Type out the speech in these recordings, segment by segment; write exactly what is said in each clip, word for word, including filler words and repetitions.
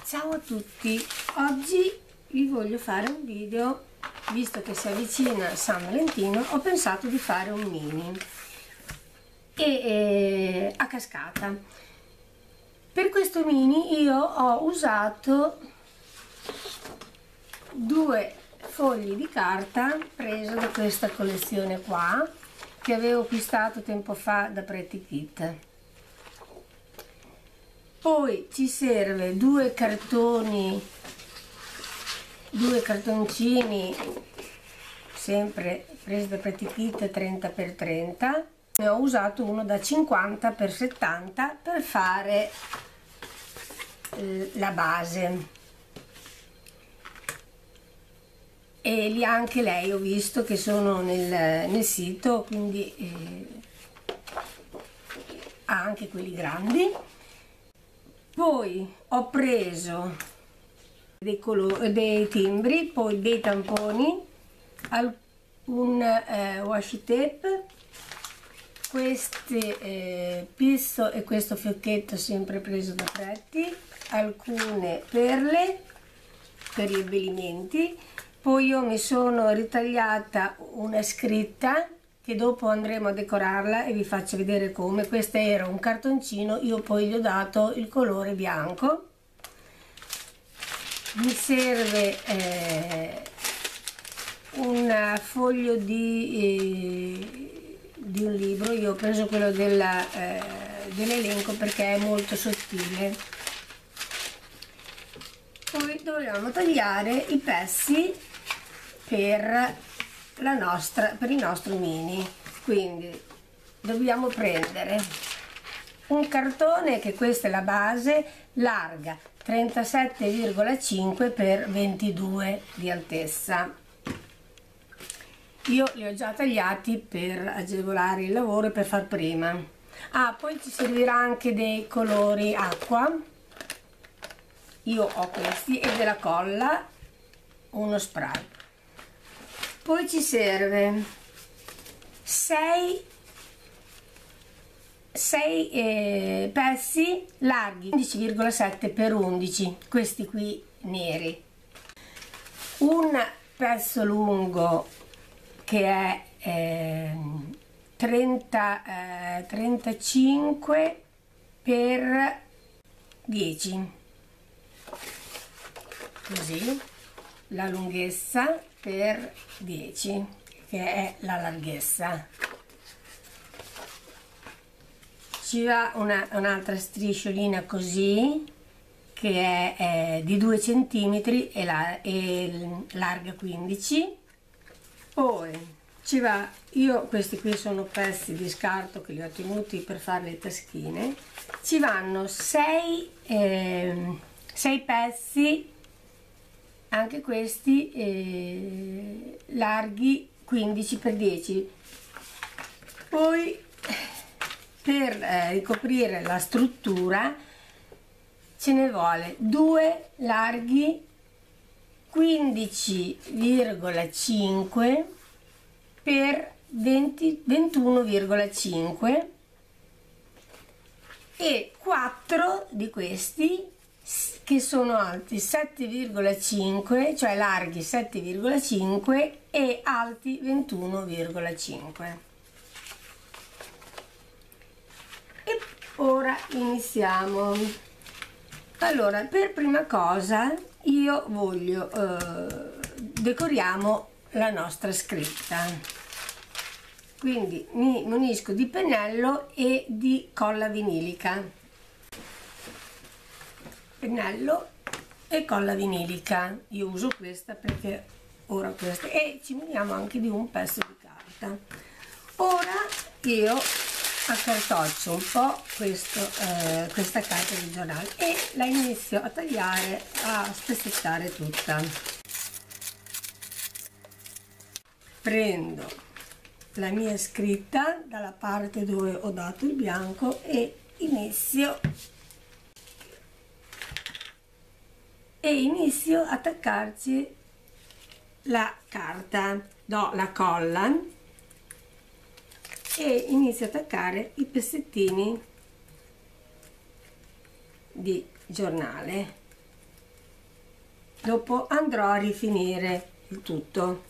Ciao a tutti, oggi vi voglio fare un video, visto che si avvicina San Valentino, ho pensato di fare un mini e, e, a cascata. Per questo mini io ho usato due fogli di carta preso da questa collezione qua, che avevo acquistato tempo fa da Pretty Kit. Poi ci serve due cartoni, due cartoncini, sempre presi da Pretty Kit trenta per trenta. Ne ho usato uno da cinquanta per settanta per fare eh, la base. E lì anche lei ho visto che sono nel, nel sito, quindi eh, ha anche quelli grandi. Poi ho preso dei, colori, dei timbri, poi dei tamponi, un eh, washi tape, queste eh, pisto e questo fiocchetto sempre preso da Pretty, alcune perle per gli abbellimenti. Poi io mi sono ritagliata una scritta che dopo andremo a decorarla e vi faccio vedere come. Questo era un cartoncino, io poi gli ho dato il colore bianco. Mi serve eh, un foglio di, eh, di un libro, io ho preso quello della, eh, dell'elenco perché è molto sottile. Poi dobbiamo tagliare i pezzi per la nostra per il nostro mini, quindi dobbiamo prendere un cartone, che questa è la base, larga trentasette virgola cinque per ventidue di altezza. Io li ho già tagliati per agevolare il lavoro e per far prima. Ah, poi ci servirà anche dei colori acqua, io ho questi, e della colla, uno spray. Poi ci serve sei eh, pezzi larghi undici virgola sette per undici, questi qui neri, un pezzo lungo che è eh, trenta, eh, trentacinque per dieci, così, la lunghezza per dieci, che è la larghezza. Ci va un'altra strisciolina così, che è, è di due centimetri e, la, e larga quindici. Poi ci va, io questi qui sono pezzi di scarto che li ho tenuti per fare le taschine. Ci vanno sei eh, pezzi, anche questi eh, larghi quindici per dieci. Poi per eh, ricoprire la struttura ce ne vuole due larghi quindici virgola cinque per ventuno virgola cinque e quattro di questi che sono alti sette virgola cinque, cioè larghi sette virgola cinque e alti ventuno virgola cinque. E ora iniziamo. Allora, per prima cosa io voglio eh, decoriamo la nostra scritta, quindi mi munisco di pennello e di colla vinilica. Pennello e colla vinilica, io uso questa perché ora questa, e ci muniamo anche di un pezzo di carta. Ora io accartoccio un po' questo, eh, questa carta di giornale e la inizio a tagliare, a spezzettare tutta. Prendo la mia scritta dalla parte dove ho dato il bianco e inizio e inizio a attaccarci la carta, do la colla e inizio a attaccare i pezzettini di giornale. dopo andrò a rifinire il tutto.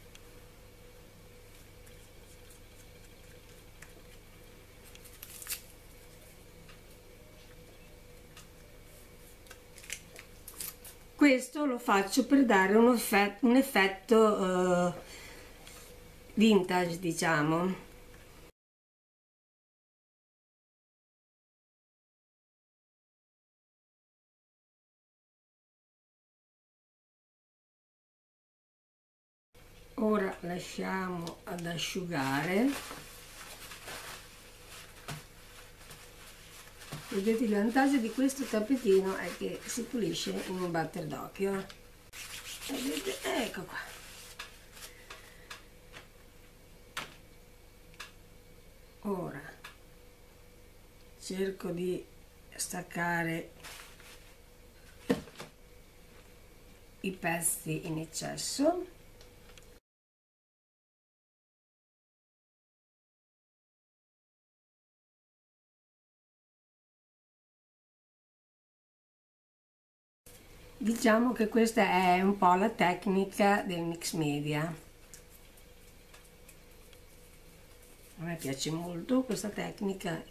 Questo lo faccio per dare un effetto, un effetto uh, vintage, diciamo. Ora lasciamo ad asciugare. Vedete, il vantaggio di questo tappetino è che si pulisce in un batter d'occhio. Vedete? Ecco qua. Ora cerco di staccare i pezzi in eccesso. Diciamo che questa è un po' la tecnica del mix media. A me piace molto questa tecnica.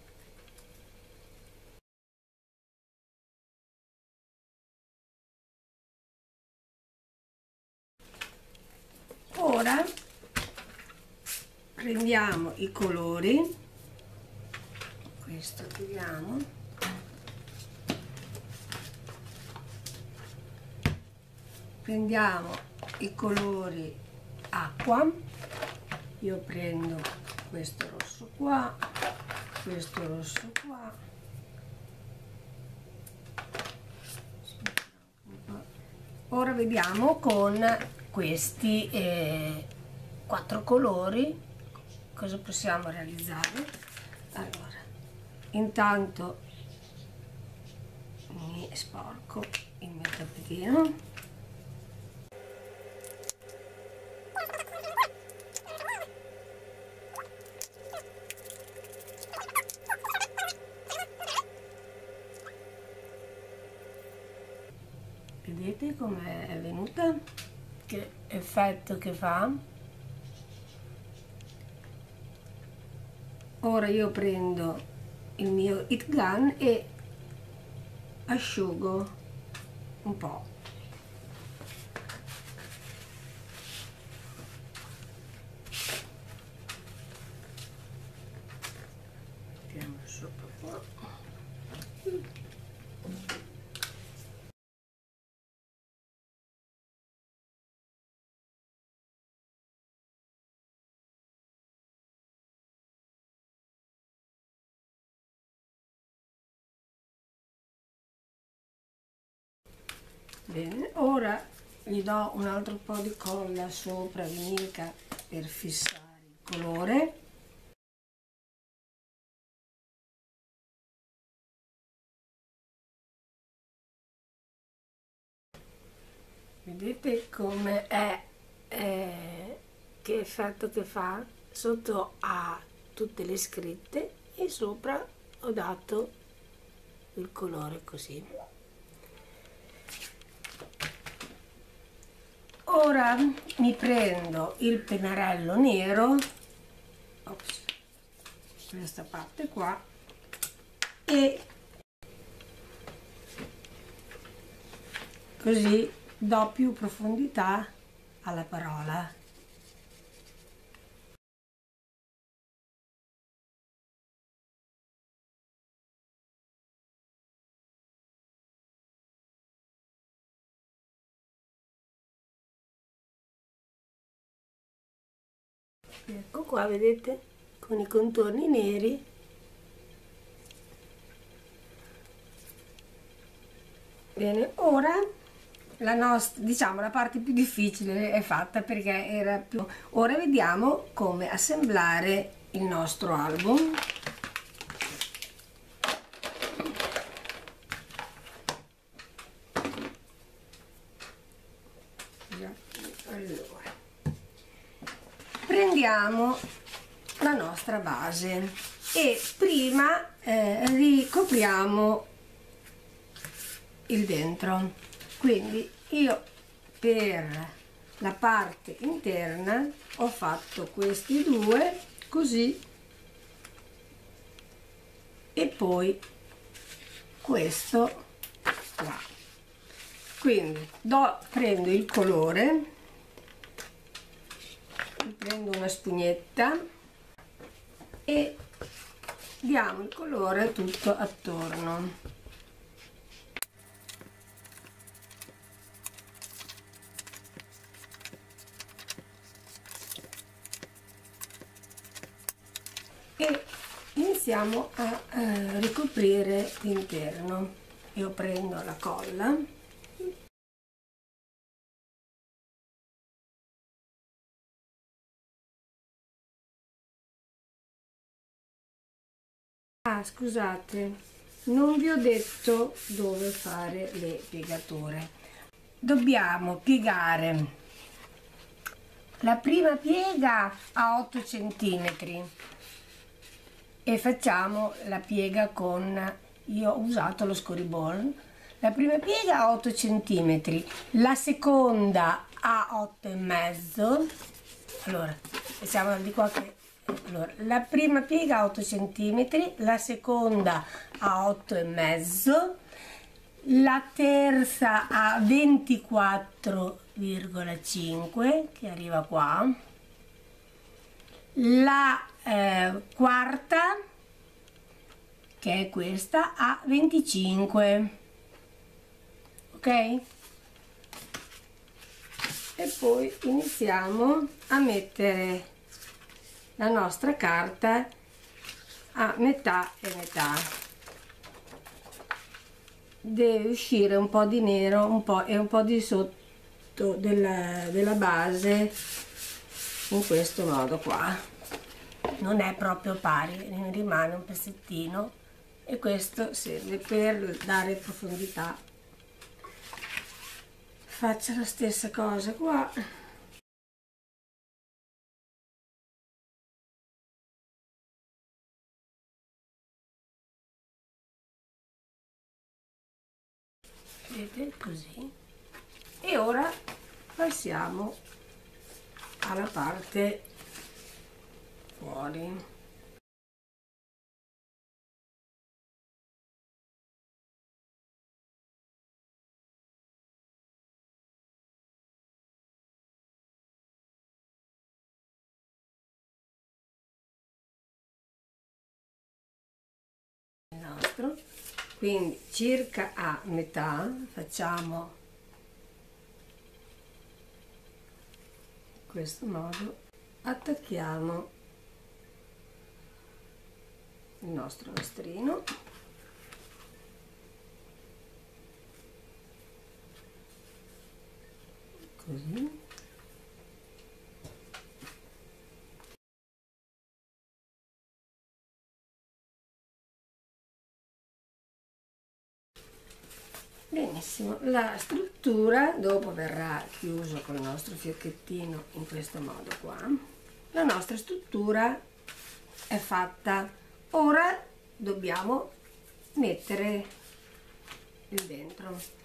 Ora prendiamo i colori, questo togliamo, prendiamo i colori acqua, io prendo questo rosso qua, questo rosso qua, ora vediamo con questi eh, quattro colori cosa possiamo realizzare. Allora, intanto mi sporco il mio tappetino. Vedete come è venuta? Che effetto che fa? Ora io prendo il mio heat gun e asciugo un po'. Mettiamo sopra qua. Bene, ora gli do un altro po' di colla sopra vinica per fissare il colore. Vedete come è, eh, che effetto che fa? Sotto ha tutte le scritte e sopra ho dato il colore così. Ora mi prendo il pennarello nero, ops, questa parte qua, e così do più profondità alla parola. Ecco qua, vedete, con i contorni neri. Bene, ora la nostra, diciamo, la parte più difficile è fatta perché era più... Ora vediamo come assemblare il nostro album. Allora, prendiamo la nostra base e prima eh, ricopriamo il dentro, quindi io per la parte interna ho fatto questi due così e poi questo qua. Quindi do, prendo il colore, prendo una spugnetta e diamo il colore tutto attorno. E iniziamo a eh, ricoprire l'interno. Io prendo la colla, ah scusate, non vi ho detto dove fare le piegature. Dobbiamo piegare la prima piega a otto centimetri e facciamo la piega con, io ho usato lo scoriball, la prima piega a otto centimetri, la seconda a otto e mezzo. Allora facciamo di qua che allora, la prima piega a otto centimetri, la seconda a otto e mezzo, la terza a ventiquattro virgola cinque che arriva qua, la eh, quarta che è questa a venticinque, ok? E poi iniziamo a mettere la nostra carta a metà e metà. Deve uscire un po' di nero un po' e un po' di sotto della, della base in questo modo qua. Non è proprio pari, ne rimane un pezzettino e questo serve per dare profondità. Faccio la stessa cosa qua. Vedete così. E ora passiamo alla parte fuori. Il nostro, quindi circa a metà facciamo in questo modo, attacchiamo il nostro nastrino così. Benissimo, la struttura dopo verrà chiuso con il nostro fiocchettino in questo modo qua. La nostra struttura è fatta. Ora dobbiamo mettere il dentro.